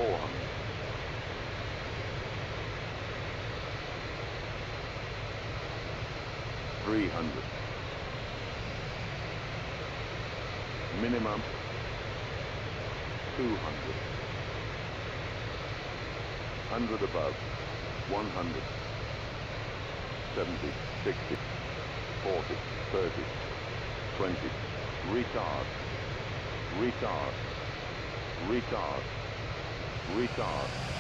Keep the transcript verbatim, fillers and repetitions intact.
four hundred. three hundred. Minimum two hundred. one hundred above. one hundred. seventy, sixty, forty, thirty, twenty. Retard. Retard. Retard. Retard.